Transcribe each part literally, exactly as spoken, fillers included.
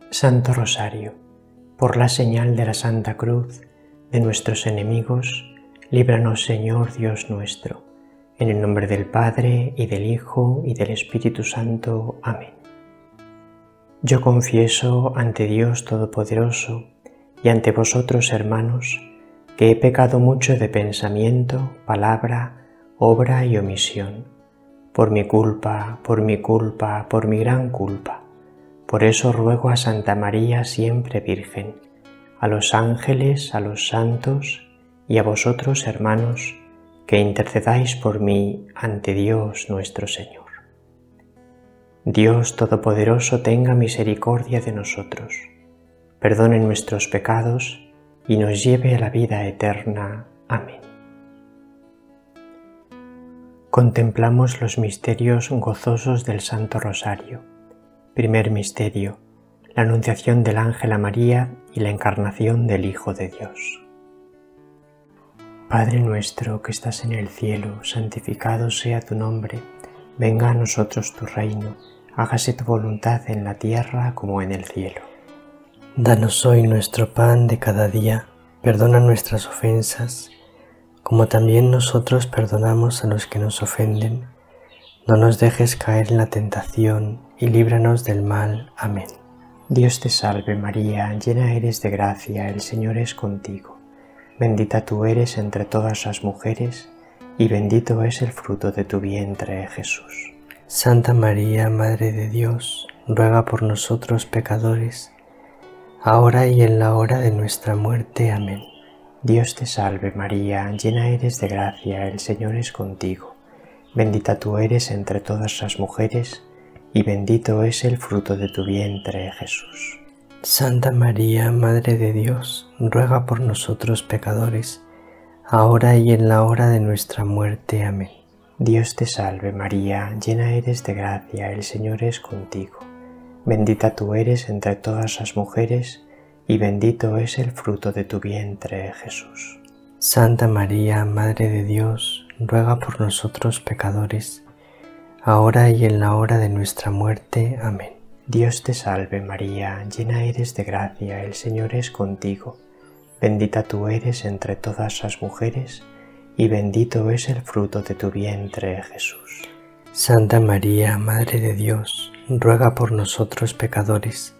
Santo Rosario, por la señal de la Santa Cruz de nuestros enemigos, líbranos, Señor Dios nuestro, en el nombre del Padre, y del Hijo, y del Espíritu Santo. Amén. Yo confieso ante Dios Todopoderoso y ante vosotros, hermanos, que he pecado mucho de pensamiento, palabra, obra y omisión, por mi culpa, por mi culpa, por mi gran culpa. Por eso ruego a Santa María siempre Virgen, a los ángeles, a los santos y a vosotros, hermanos, que intercedáis por mí ante Dios nuestro Señor. Dios Todopoderoso tenga misericordia de nosotros, perdone nuestros pecados y nos lleve a la vida eterna. Amén. Contemplamos los misterios gozosos del Santo Rosario. Primer misterio: la anunciación del ángel a María y la encarnación del Hijo de Dios. Padre nuestro que estás en el cielo, santificado sea tu nombre. Venga a nosotros tu reino. Hágase tu voluntad en la tierra como en el cielo. Danos hoy nuestro pan de cada día. Perdona nuestras ofensas, como también nosotros perdonamos a los que nos ofenden. No nos dejes caer en la tentación y líbranos del mal. Amén. Dios te salve María, llena eres de gracia, el Señor es contigo. Bendita tú eres entre todas las mujeres, y bendito es el fruto de tu vientre, Jesús. Santa María, Madre de Dios, ruega por nosotros pecadores, ahora y en la hora de nuestra muerte. Amén. Dios te salve María, llena eres de gracia, el Señor es contigo. Bendita tú eres entre todas las mujeres, y bendito es el fruto de tu vientre, Jesús. Santa María, Madre de Dios, ruega por nosotros pecadores, ahora y en la hora de nuestra muerte. Amén. Dios te salve María, llena eres de gracia, el Señor es contigo. Bendita tú eres entre todas las mujeres, y bendito es el fruto de tu vientre, Jesús. Santa María, Madre de Dios, ruega por nosotros pecadores, ahora y en la hora de nuestra muerte. Amén. Dios te salve María, llena eres de gracia, el Señor es contigo. Bendita tú eres entre todas las mujeres, y bendito es el fruto de tu vientre, Jesús. Santa María, Madre de Dios, ruega por nosotros pecadores,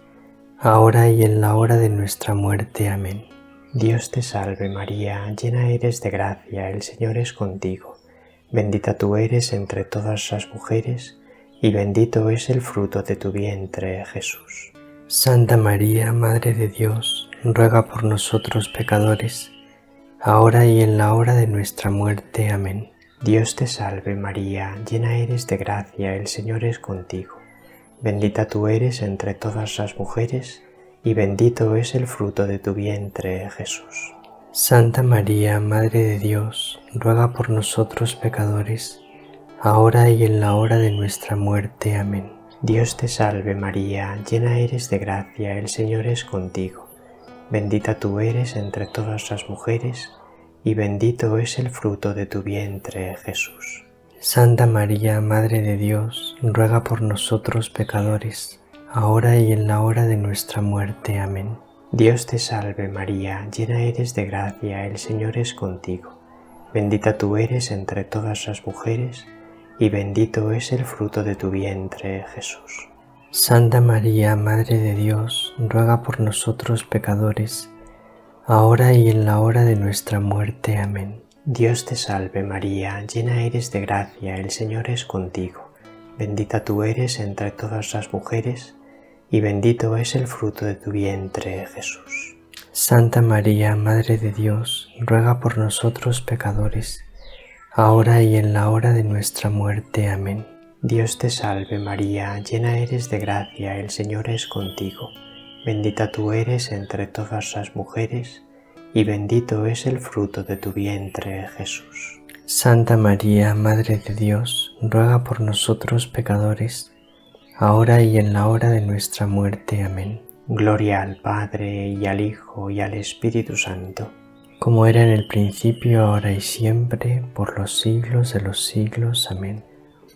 ahora y en la hora de nuestra muerte. Amén. Dios te salve María, llena eres de gracia, el Señor es contigo. Bendita tú eres entre todas las mujeres, y bendito es el fruto de tu vientre, Jesús. Santa María, Madre de Dios, ruega por nosotros pecadores, ahora y en la hora de nuestra muerte. Amén. Dios te salve María, llena eres de gracia, el Señor es contigo. Bendita tú eres entre todas las mujeres, y bendito es el fruto de tu vientre, Jesús. Santa María, Madre de Dios, ruega por nosotros pecadores, ahora y en la hora de nuestra muerte. Amén. Dios te salve María, llena eres de gracia, el Señor es contigo. Bendita tú eres entre todas las mujeres, y bendito es el fruto de tu vientre, Jesús. Santa María, Madre de Dios, ruega por nosotros pecadores, ahora y en la hora de nuestra muerte. Amén. Dios te salve María, llena eres de gracia, el Señor es contigo. Bendita tú eres entre todas las mujeres, y bendito es el fruto de tu vientre, Jesús. Santa María, Madre de Dios, ruega por nosotros pecadores, ahora y en la hora de nuestra muerte. Amén. Dios te salve María, llena eres de gracia, el Señor es contigo. Bendita tú eres entre todas las mujeres, y bendito es el fruto de tu vientre, Jesús. Santa María, Madre de Dios, ruega por nosotros pecadores, ahora y en la hora de nuestra muerte. Amén. Dios te salve María, llena eres de gracia, el Señor es contigo. Bendita tú eres entre todas las mujeres, y bendito es el fruto de tu vientre, Jesús. Santa María, Madre de Dios, ruega por nosotros pecadores, ahora y en la hora de nuestra muerte. Amén. Gloria al Padre, y al Hijo, y al Espíritu Santo. Como era en el principio, ahora y siempre, por los siglos de los siglos. Amén.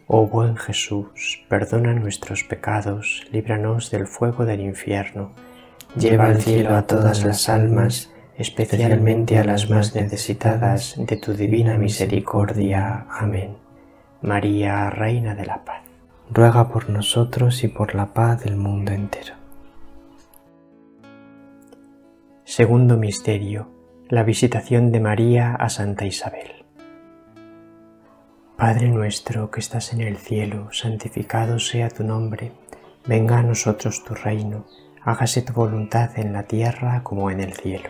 Oh buen Jesús, perdona nuestros pecados, líbranos del fuego del infierno, lleva al cielo a todas las almas, especialmente a las más necesitadas de tu divina misericordia. Amén. María, Reina de la Paz, ruega por nosotros y por la paz del mundo entero. Segundo misterio: la visitación de María a Santa Isabel. Padre nuestro que estás en el cielo, santificado sea tu nombre. Venga a nosotros tu reino, hágase tu voluntad en la tierra como en el cielo.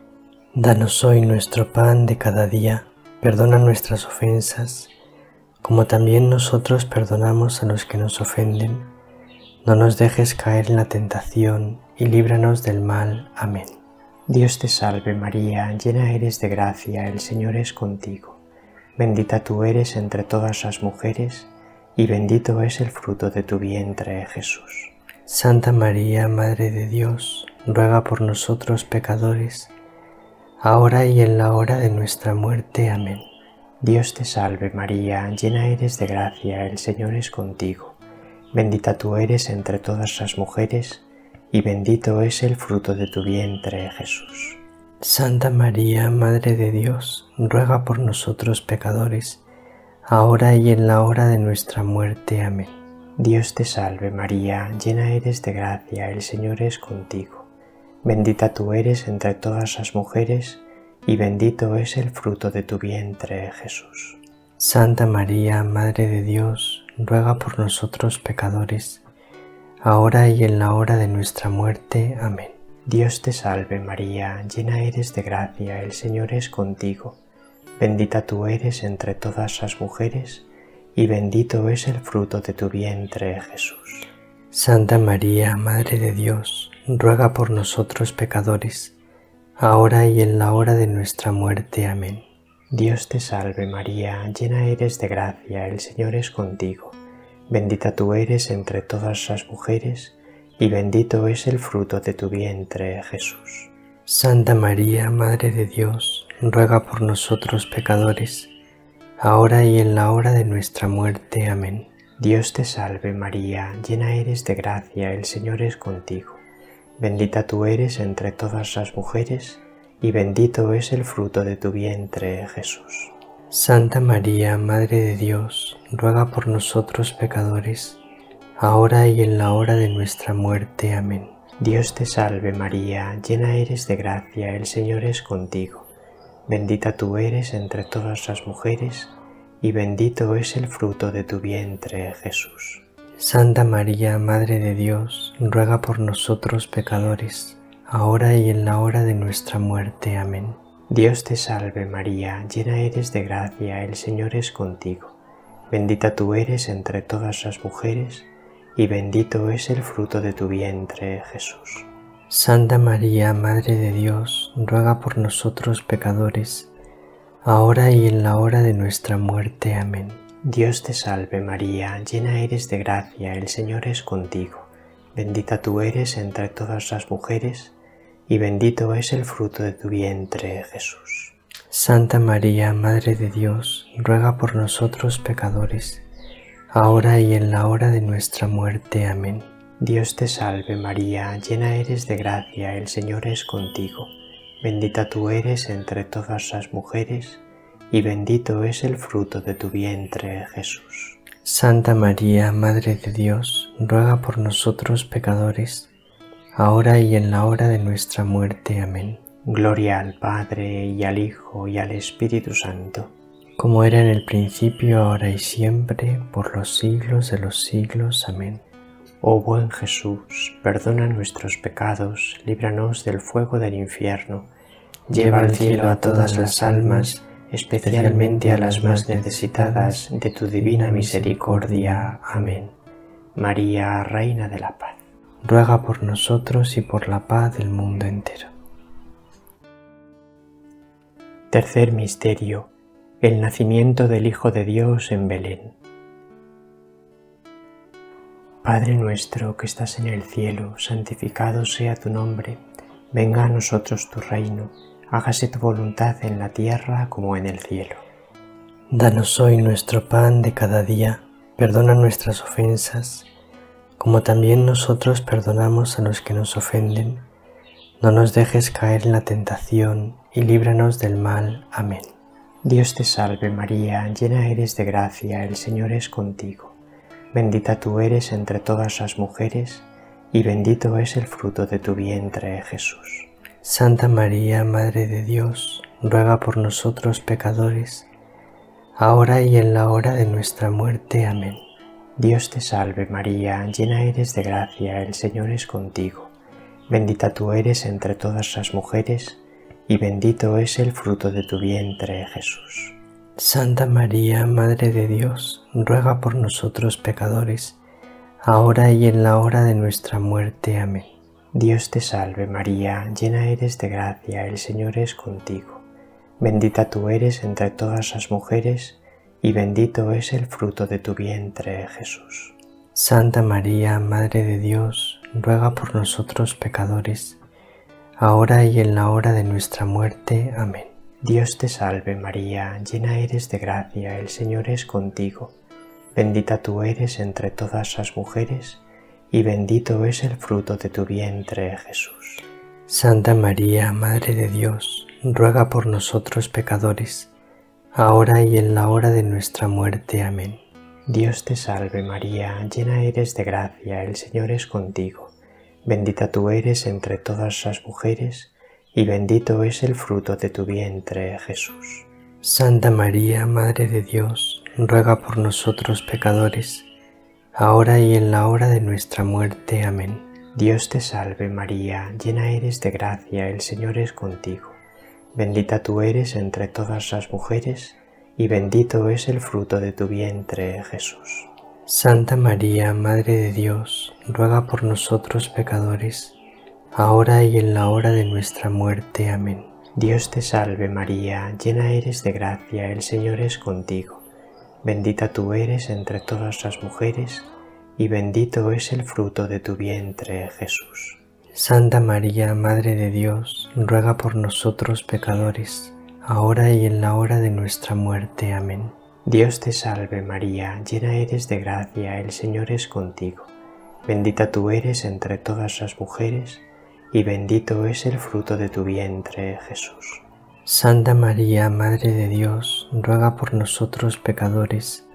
Danos hoy nuestro pan de cada día, perdona nuestras ofensas, como también nosotros perdonamos a los que nos ofenden. No nos dejes caer en la tentación y líbranos del mal. Amén. Dios te salve María, llena eres de gracia, el Señor es contigo. Bendita tú eres entre todas las mujeres, y bendito es el fruto de tu vientre, Jesús. Santa María, Madre de Dios, ruega por nosotros pecadores, ahora y en la hora de nuestra muerte. Amén. Dios te salve María, llena eres de gracia, el Señor es contigo. Bendita tú eres entre todas las mujeres, y bendito es el fruto de tu vientre, Jesús. Santa María, Madre de Dios, ruega por nosotros pecadores, ahora y en la hora de nuestra muerte. Amén. Dios te salve María, llena eres de gracia, el Señor es contigo. Bendita tú eres entre todas las mujeres, y bendito es el fruto de tu vientre, Jesús. Santa María, Madre de Dios, ruega por nosotros pecadores, ahora y en la hora de nuestra muerte. Amén. Dios te salve María, llena eres de gracia, el Señor es contigo. Bendita tú eres entre todas las mujeres, y bendito es el fruto de tu vientre, Jesús. Santa María, Madre de Dios, ruega por nosotros pecadores, ahora y en la hora de nuestra muerte. Amén. Dios te salve María, llena eres de gracia, el Señor es contigo. Bendita tú eres entre todas las mujeres, y bendito es el fruto de tu vientre, Jesús. Santa María, Madre de Dios, ruega por nosotros pecadores, ahora y en la hora de nuestra muerte. Amén. Dios te salve María, llena eres de gracia, el Señor es contigo. Bendita tú eres entre todas las mujeres, y bendito es el fruto de tu vientre, Jesús. Santa María, Madre de Dios, ruega por nosotros pecadores, ahora y en la hora de nuestra muerte. Amén. Dios te salve María, llena eres de gracia, el Señor es contigo. Bendita tú eres entre todas las mujeres, y bendito es el fruto de tu vientre, Jesús. Santa María, Madre de Dios, ruega por nosotros pecadores, ahora y en la hora de nuestra muerte. Amén. Dios te salve María, llena eres de gracia, el Señor es contigo. Bendita tú eres entre todas las mujeres, y bendito es el fruto de tu vientre, Jesús. Santa María, Madre de Dios, ruega por nosotros pecadores, ahora y en la hora de nuestra muerte. Amén. Dios te salve María, llena eres de gracia, el Señor es contigo. Bendita tú eres entre todas las mujeres, y bendito es el fruto de tu vientre, Jesús. Santa María, Madre de Dios, ruega por nosotros pecadores, ahora y en la hora de nuestra muerte. Amén. Dios te salve María, llena eres de gracia, el Señor es contigo. Bendita tú eres entre todas las mujeres, y bendito es el fruto de tu vientre, Jesús. Santa María, Madre de Dios, ruega por nosotros pecadores, ahora y en la hora de nuestra muerte. Amén. Gloria al Padre, y al Hijo, y al Espíritu Santo, como era en el principio, ahora y siempre, por los siglos de los siglos. Amén. Oh buen Jesús, perdona nuestros pecados, líbranos del fuego del infierno, lleva al cielo a todas las almas, especialmente a las más necesitadas de tu divina misericordia. Amén. María, Reina de la Paz, ruega por nosotros y por la paz del mundo entero. Tercer misterio: el nacimiento del Hijo de Dios en Belén. Padre nuestro que estás en el cielo, santificado sea tu nombre. Venga a nosotros tu reino, hágase tu voluntad en la tierra como en el cielo. Danos hoy nuestro pan de cada día, perdona nuestras ofensas, como también nosotros perdonamos a los que nos ofenden. No nos dejes caer en la tentación y líbranos del mal. Amén. Dios te salve María, llena eres de gracia, el Señor es contigo. Bendita tú eres entre todas las mujeres, y bendito es el fruto de tu vientre, Jesús. Santa María, Madre de Dios, ruega por nosotros pecadores, ahora y en la hora de nuestra muerte. Amén. Dios te salve María, llena eres de gracia, el Señor es contigo. Bendita tú eres entre todas las mujeres, y bendito es el fruto de tu vientre, Jesús. Santa María, Madre de Dios, ruega por nosotros pecadores, ahora y en la hora de nuestra muerte. Amén. Dios te salve María, llena eres de gracia, el Señor es contigo. Bendita tú eres entre todas las mujeres, y bendito es el fruto de tu vientre, Jesús. Santa María, Madre de Dios, ruega por nosotros pecadores, ahora y en la hora de nuestra muerte. Amén. Dios te salve María, llena eres de gracia, el Señor es contigo. Bendita tú eres entre todas las mujeres, y bendito es el fruto de tu vientre, Jesús. Santa María, Madre de Dios, ruega por nosotros pecadores, ahora y en la hora de nuestra muerte. Amén. Dios te salve María, llena eres de gracia, el Señor es contigo. Bendita tú eres entre todas las mujeres, y bendito es el fruto de tu vientre, Jesús. Santa María, Madre de Dios, ruega por nosotros pecadores, ahora y en la hora de nuestra muerte. Amén. Dios te salve María, llena eres de gracia, el Señor es contigo. Bendita tú eres entre todas las mujeres, y bendito es el fruto de tu vientre, Jesús. Santa María, Madre de Dios, ruega por nosotros pecadores, ahora y en la hora de nuestra muerte. Amén. Dios te salve María, llena eres de gracia, el Señor es contigo. Bendita tú eres entre todas las mujeres, y bendito es el fruto de tu vientre, Jesús. Santa María, Madre de Dios, ruega por nosotros pecadores, ahora y en la hora de nuestra muerte. Amén. Dios te salve María, llena eres de gracia, el Señor es contigo. Bendita tú eres entre todas las mujeres, y bendito es el fruto de tu vientre, Jesús. Santa María, Madre de Dios, ruega por nosotros pecadores,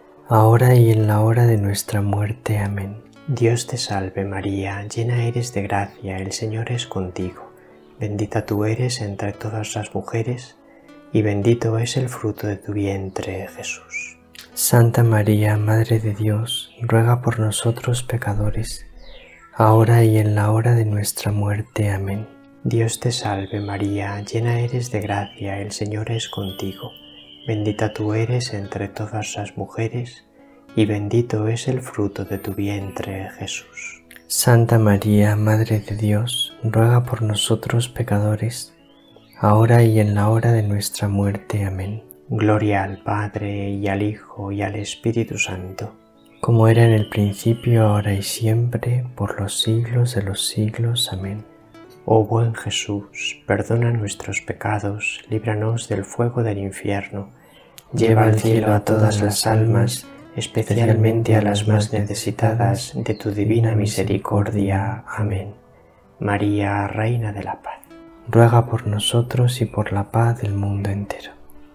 ahora y en la hora de nuestra muerte. Amén. Dios te salve María, llena eres de gracia, el Señor es contigo. Bendita tú eres entre todas las mujeres, y bendito es el fruto de tu vientre, Jesús. Santa María, Madre de Dios, ruega por nosotros pecadores, ahora y en la hora de nuestra muerte. Amén. Dios te salve María, llena eres de gracia, el Señor es contigo. Bendita tú eres entre todas las mujeres, y bendito es el fruto de tu vientre, Jesús. Santa María, Madre de Dios, ruega por nosotros pecadores, ahora y en la hora de nuestra muerte. Amén. Gloria al Padre, y al Hijo, y al Espíritu Santo, como era en el principio, ahora y siempre, por los siglos de los siglos. Amén. Oh buen Jesús, perdona nuestros pecados, líbranos del fuego del infierno, lleva al cielo a todas las almas, especialmente a las más necesitadas de tu divina misericordia. Amén. María, Reina de la Paz, ruega por nosotros y por la paz del mundo entero.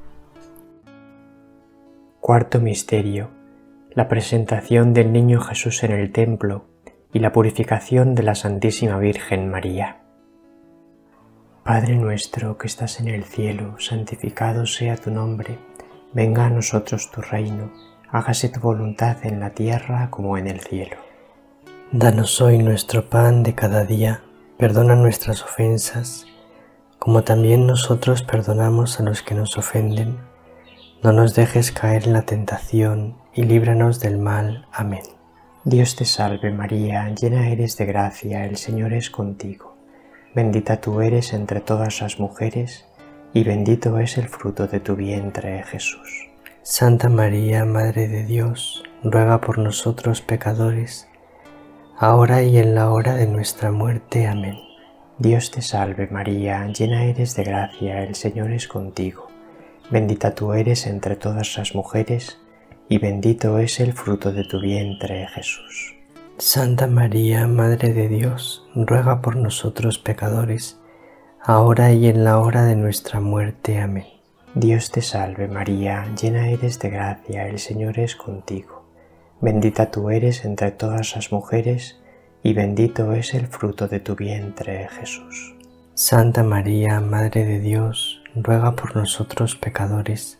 Cuarto misterio: la presentación del niño Jesús en el templo y la purificación de la Santísima Virgen María. Padre nuestro que estás en el cielo, santificado sea tu nombre. Venga a nosotros tu reino. Hágase tu voluntad en la tierra como en el cielo. Danos hoy nuestro pan de cada día. Perdona nuestras ofensas, como también nosotros perdonamos a los que nos ofenden. No nos dejes caer en la tentación y líbranos del mal. Amén. Dios te salve María, llena eres de gracia, el Señor es contigo. Bendita tú eres entre todas las mujeres, y bendito es el fruto de tu vientre, Jesús. Santa María, Madre de Dios, ruega por nosotros pecadores, ahora y en la hora de nuestra muerte. Amén. Dios te salve María, llena eres de gracia, el Señor es contigo. Bendita tú eres entre todas las mujeres, y bendito es el fruto de tu vientre, Jesús. Santa María, Madre de Dios, ruega por nosotros pecadores, ahora y en la hora de nuestra muerte. Amén. Dios te salve María, llena eres de gracia, el Señor es contigo. Bendita tú eres entre todas las mujeres, y bendito es el fruto de tu vientre, Jesús. Santa María, Madre de Dios, ruega por nosotros pecadores,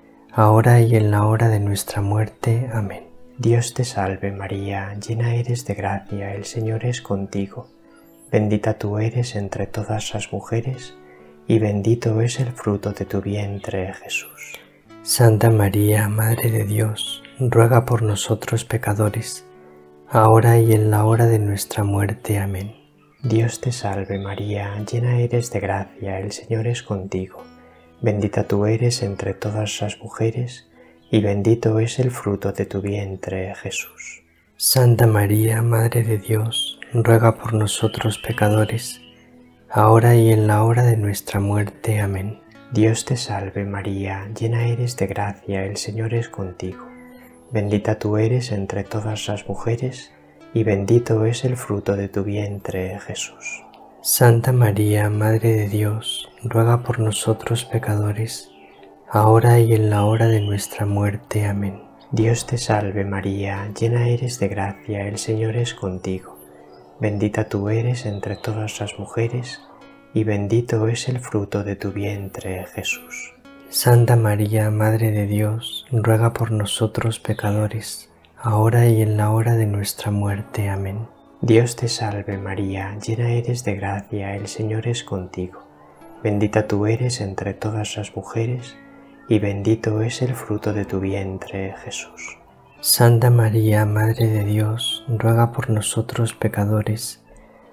ahora y en la hora de nuestra muerte. Amén. Dios te salve María, llena eres de gracia, el Señor es contigo. Bendita tú eres entre todas las mujeres, y bendito es el fruto de tu vientre, Jesús. Santa María, Madre de Dios, ruega por nosotros pecadores, ahora y en la hora de nuestra muerte. Amén. Dios te salve María, llena eres de gracia, el Señor es contigo. Bendita tú eres entre todas las mujeres, y bendito es el fruto de tu vientre, Jesús. Santa María, Madre de Dios, ruega por nosotros pecadores, ahora y en la hora de nuestra muerte. Amén. Dios te salve María, llena eres de gracia, el Señor es contigo. Bendita tú eres entre todas las mujeres, y bendito es el fruto de tu vientre, Jesús. Santa María, Madre de Dios, ruega por nosotros pecadores, ahora y en la hora de nuestra muerte. Amén. Dios te salve María, llena eres de gracia, el Señor es contigo. Bendita tú eres entre todas las mujeres, y bendito es el fruto de tu vientre, Jesús. Santa María, Madre de Dios, ruega por nosotros pecadores, ahora y en la hora de nuestra muerte. Amén. Dios te salve María, llena eres de gracia, el Señor es contigo. Bendita tú eres entre todas las mujeres, y bendito es el fruto de tu vientre, Jesús. Santa María, Madre de Dios, ruega por nosotros pecadores,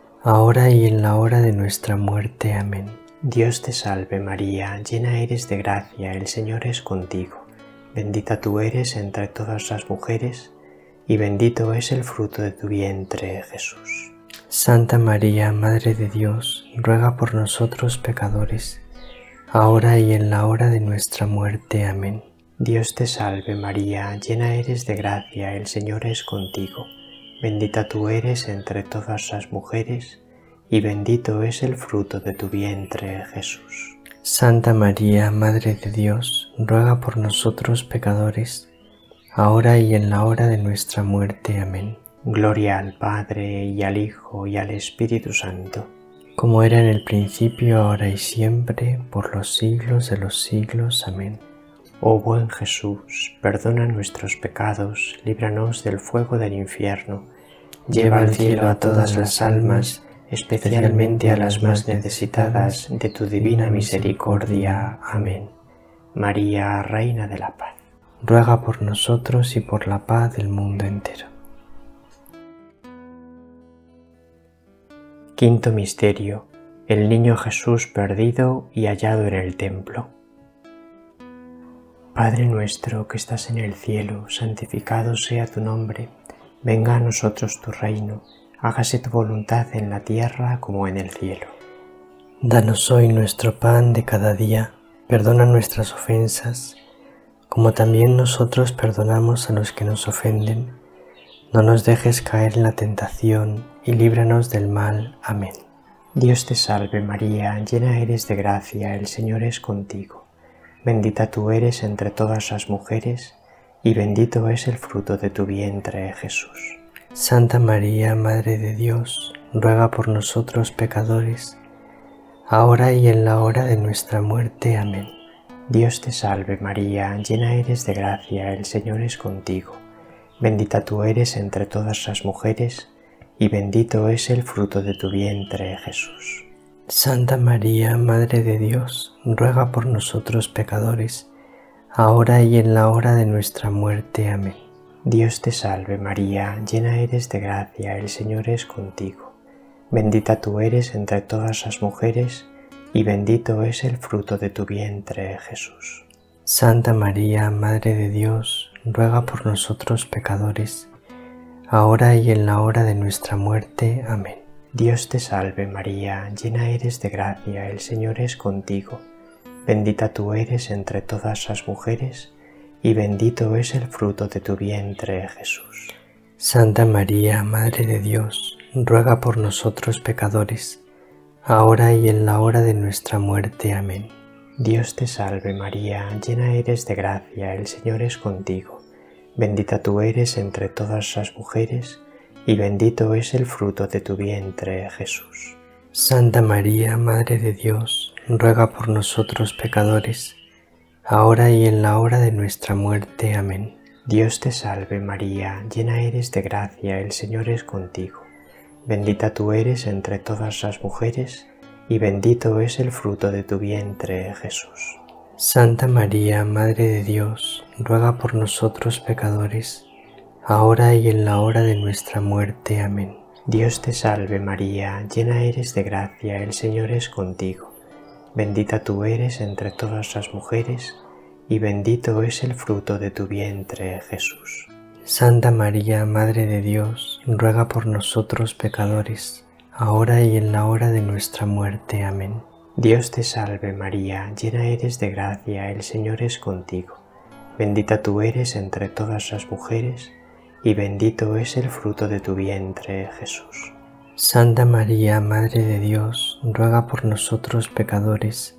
ahora y en la hora de nuestra muerte. Amén. Dios te salve María, llena eres de gracia, el Señor es contigo. Bendita tú eres entre todas las mujeres, y bendito es el fruto de tu vientre, Jesús. Santa María, Madre de Dios, ruega por nosotros pecadores, ahora y en la hora de nuestra muerte. Amén. Dios te salve María, llena eres de gracia, el Señor es contigo. Bendita tú eres entre todas las mujeres, y bendito es el fruto de tu vientre, Jesús. Santa María, Madre de Dios, ruega por nosotros pecadores, ahora y en la hora de nuestra muerte. Amén. Gloria al Padre, y al Hijo, y al Espíritu Santo, como era en el principio, ahora y siempre, por los siglos de los siglos. Amén. Oh buen Jesús, perdona nuestros pecados, líbranos del fuego del infierno, lleva al cielo a todas las almas, especialmente a las más necesitadas de tu divina misericordia. Amén. María, Reina de la Paz, ruega por nosotros y por la paz del mundo entero. Quinto misterio: el niño Jesús perdido y hallado en el templo. Padre nuestro que estás en el cielo, santificado sea tu nombre. Venga a nosotros tu reino. Hágase tu voluntad en la tierra como en el cielo. Danos hoy nuestro pan de cada día. Perdona nuestras ofensas, como también nosotros perdonamos a los que nos ofenden. No nos dejes caer en la tentación, y líbranos del mal. Amén. Dios te salve María, llena eres de gracia, el Señor es contigo. Bendita tú eres entre todas las mujeres, y bendito es el fruto de tu vientre, Jesús. Santa María, Madre de Dios, ruega por nosotros pecadores, ahora y en la hora de nuestra muerte. Amén. Dios te salve María, llena eres de gracia, el Señor es contigo. Bendita tú eres entre todas las mujeres, y bendito es el fruto de tu vientre, Jesús. Santa María, Madre de Dios, ruega por nosotros pecadores, ahora y en la hora de nuestra muerte. Amén. Dios te salve María, llena eres de gracia, el Señor es contigo. Bendita tú eres entre todas las mujeres, y bendito es el fruto de tu vientre, Jesús. Santa María, Madre de Dios, ruega por nosotros pecadores, ahora y en la hora de nuestra muerte. Amén. Dios te salve María, llena eres de gracia, el Señor es contigo. Bendita tú eres entre todas las mujeres, y bendito es el fruto de tu vientre, Jesús. Santa María, Madre de Dios, ruega por nosotros pecadores, ahora y en la hora de nuestra muerte. Amén. Dios te salve María, llena eres de gracia, el Señor es contigo. Bendita tú eres entre todas las mujeres, y bendito es el fruto de tu vientre, Jesús. Santa María, Madre de Dios, ruega por nosotros pecadores, ahora y en la hora de nuestra muerte. Amén. Dios te salve María, llena eres de gracia, el Señor es contigo. Bendita tú eres entre todas las mujeres, y bendito es el fruto de tu vientre, Jesús. Santa María, Madre de Dios, ruega por nosotros pecadores, ahora y en la hora de nuestra muerte. Amén. Dios te salve María, llena eres de gracia, el Señor es contigo. Bendita tú eres entre todas las mujeres, y bendito es el fruto de tu vientre, Jesús. Santa María, Madre de Dios, ruega por nosotros pecadores, ahora y en la hora de nuestra muerte. Amén. Dios te salve María, llena eres de gracia, el Señor es contigo. Bendita tú eres entre todas las mujeres, y bendito es el fruto de tu vientre, Jesús. Santa María, Madre de Dios, ruega por nosotros pecadores,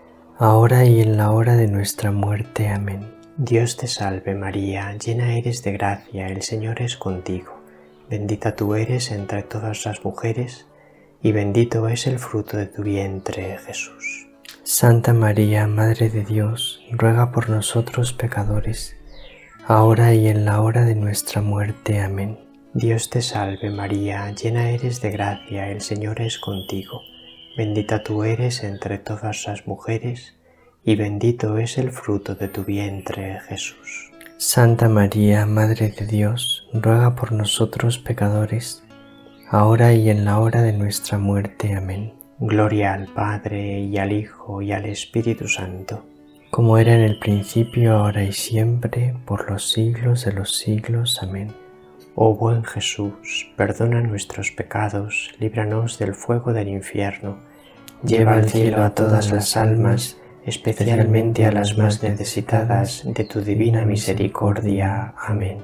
ahora y en la hora de nuestra muerte. Amén. Dios te salve María, llena eres de gracia, el Señor es contigo. Bendita tú eres entre todas las mujeres, y bendito es el fruto de tu vientre, Jesús. Santa María, Madre de Dios, ruega por nosotros pecadores, ahora y en la hora de nuestra muerte. Amén. Dios te salve María, llena eres de gracia, el Señor es contigo. Bendita tú eres entre todas las mujeres, y bendito es el fruto de tu vientre, Jesús. Santa María, Madre de Dios, ruega por nosotros pecadores, ahora y en la hora de nuestra muerte. Amén. Gloria al Padre, y al Hijo, y al Espíritu Santo, como era en el principio, ahora y siempre, por los siglos de los siglos. Amén. Oh buen Jesús, perdona nuestros pecados, líbranos del fuego del infierno, lleva al cielo a todas las almas, especialmente a las más necesitadas de tu divina misericordia. Amén.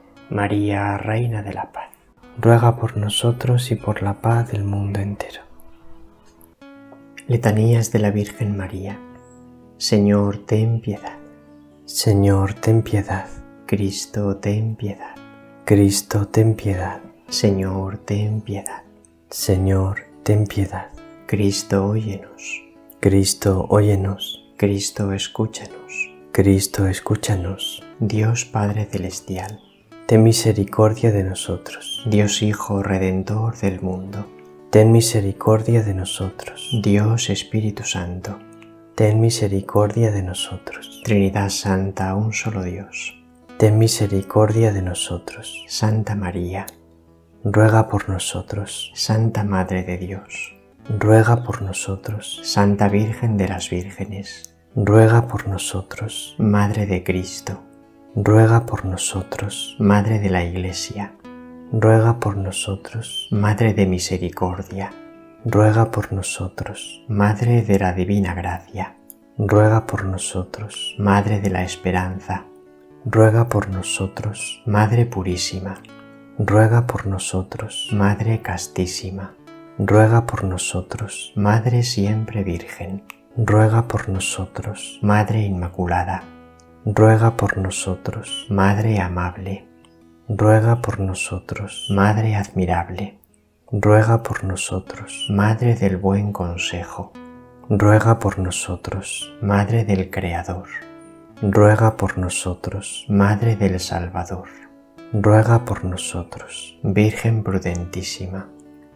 María, Reina de la Paz, ruega por nosotros y por la paz del mundo entero. Letanías de la Virgen María. Señor, ten piedad. Señor, ten piedad. Cristo, ten piedad. Cristo, ten piedad. Señor, ten piedad. Señor, ten piedad. Cristo, óyenos. Cristo, óyenos. Cristo, escúchanos. Cristo, escúchanos. Dios Padre Celestial, ten misericordia de nosotros. Dios Hijo Redentor del mundo, ten misericordia de nosotros. Dios Espíritu Santo, ten misericordia de nosotros. Trinidad Santa, un solo Dios, ten misericordia de nosotros. Santa María, ruega por nosotros. Santa Madre de Dios, ruega por nosotros. Santa Virgen de las Vírgenes, ruega por nosotros. Madre de Cristo, ruega por nosotros. Madre de la Iglesia, ruega por nosotros. Madre de Misericordia, ruega por nosotros. Madre de la Divina Gracia, ruega por nosotros. Madre de la Esperanza, ruega por nosotros. Madre Purísima, ruega por nosotros. Madre Castísima, ruega por nosotros. Madre Siempre Virgen, ruega por nosotros. Madre Inmaculada, ruega por nosotros. Madre Amable, ruega por nosotros. Madre Admirable, ruega por nosotros. Madre del Buen Consejo, ruega por nosotros. Madre del Creador, ruega por nosotros. Madre del Salvador, ruega por nosotros. Virgen prudentísima,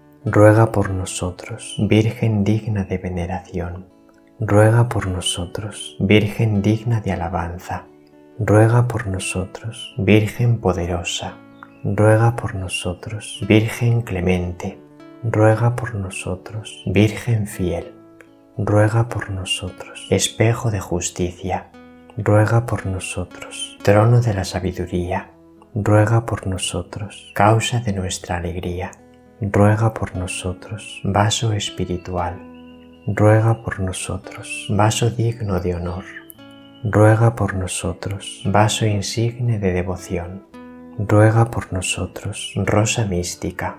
ruega por nosotros. Virgen digna de veneración, ruega por nosotros. Virgen digna de alabanza, ruega por nosotros. Virgen poderosa, ruega por nosotros. Virgen clemente, ruega por nosotros. Virgen fiel, ruega por nosotros. Espejo de justicia, ruega por nosotros. Trono de la sabiduría, ruega por nosotros. Causa de nuestra alegría, ruega por nosotros. Vaso espiritual, ruega por nosotros. Vaso digno de honor, ruega por nosotros. Vaso insigne de devoción, ruega por nosotros. rosa mística,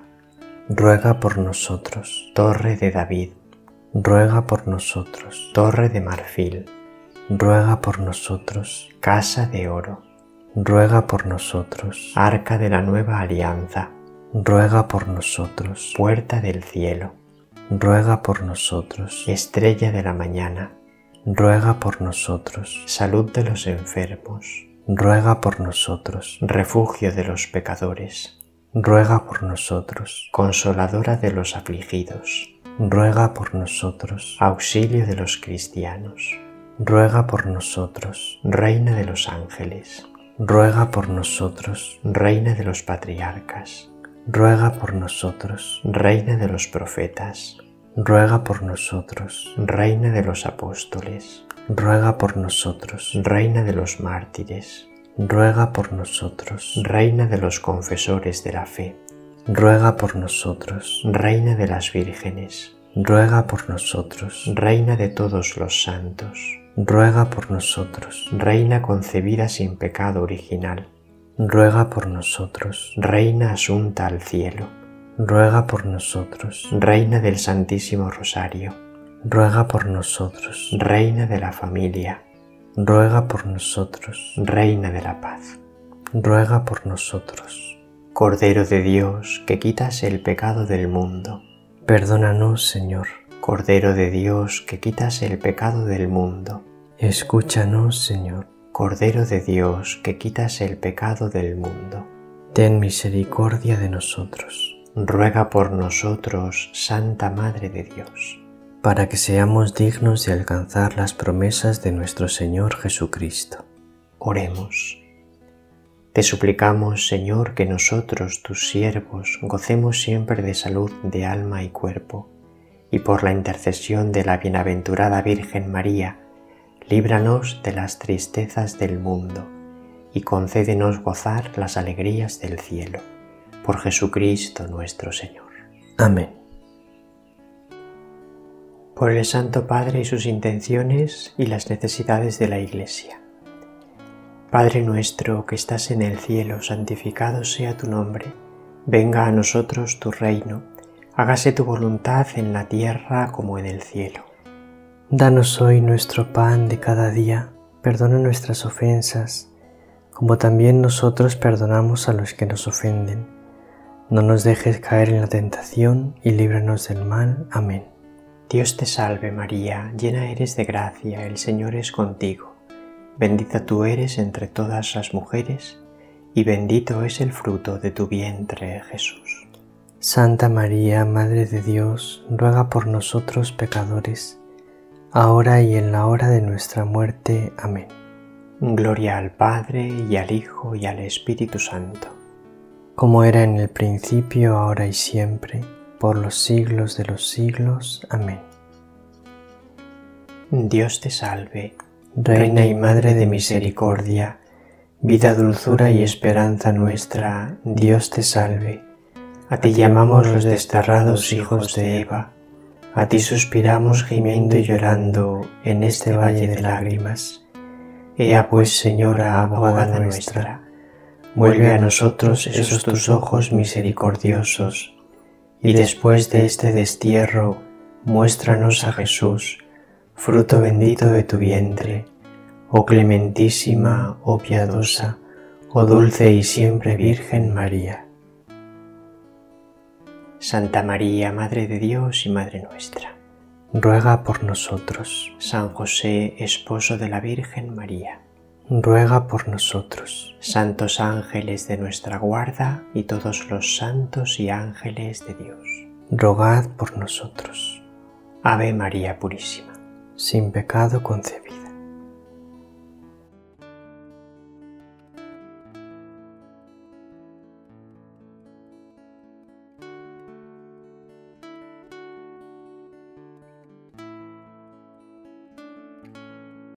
ruega por nosotros. torre de David, ruega por nosotros. torre de marfil, ruega por nosotros. casa de oro, ruega por nosotros. arca de la nueva alianza, ruega por nosotros. puerta del cielo, ruega por nosotros. estrella de la mañana, ruega por nosotros. salud de los enfermos, ruega por nosotros. refugio de los pecadores, ruega por nosotros. consoladora de los afligidos, ruega por nosotros. auxilio de los cristianos, ruega por nosotros. reina de los ángeles, ruega por nosotros. reina de los patriarcas, ruega por nosotros. reina de los profetas, ruega por nosotros. reina de los apóstoles, ruega por nosotros. reina de los mártires, ruega por nosotros. reina de los confesores de la fe, ruega por nosotros. reina de las vírgenes, ruega por nosotros. reina de todos los santos, ruega por nosotros. reina concebida sin pecado original, ruega por nosotros. reina asunta al cielo, ruega por nosotros. reina del Santísimo Rosario, ruega por nosotros. reina de la familia, ruega por nosotros. reina de la paz, ruega por nosotros. Cordero de Dios, que quitas el pecado del mundo, perdónanos, Señor. Cordero de Dios, que quitas el pecado del mundo, escúchanos, Señor. Cordero de Dios, que quitas el pecado del mundo, ten misericordia de nosotros. ruega por nosotros, Santa Madre de Dios, para que seamos dignos de alcanzar las promesas de nuestro Señor Jesucristo. Oremos. Te suplicamos, Señor, que nosotros, tus siervos, gocemos siempre de salud de alma y cuerpo, y por la intercesión de la bienaventurada Virgen María, líbranos de las tristezas del mundo, y concédenos gozar las alegrías del cielo. Por Jesucristo nuestro Señor. Amén. Por el Santo Padre y sus intenciones y las necesidades de la Iglesia. Padre nuestro que estás en el cielo, santificado sea tu nombre. Venga a nosotros tu reino. Hágase tu voluntad en la tierra como en el cielo. Danos hoy nuestro pan de cada día. Perdona nuestras ofensas, como también nosotros perdonamos a los que nos ofenden. No nos dejes caer en la tentación y líbranos del mal. Amén. Dios te salve María, llena eres de gracia, el Señor es contigo. Bendita tú eres entre todas las mujeres, y bendito es el fruto de tu vientre, Jesús. Santa María, Madre de Dios, ruega por nosotros pecadores, ahora y en la hora de nuestra muerte. Amén. Gloria al Padre, y al Hijo, y al Espíritu Santo. Como era en el principio, ahora y siempre, por los siglos de los siglos. Amén. Dios te salve, Reina y Madre de misericordia, vida, dulzura y esperanza nuestra, Dios te salve. A ti llamamos los desterrados hijos de Eva, a ti suspiramos gimiendo y llorando en este valle de lágrimas. Ea pues, Señora, abogada nuestra, vuelve a nosotros esos tus ojos misericordiosos, y después de este destierro, muéstranos a Jesús, fruto bendito de tu vientre, oh clementísima, oh piadosa, oh dulce y siempre Virgen María. Santa María, Madre de Dios y Madre nuestra, ruega por nosotros. San José, esposo de la Virgen María, ruega por nosotros. Santos ángeles de nuestra guarda y todos los santos y ángeles de Dios, rogad por nosotros. Ave María Purísima, sin pecado concebida.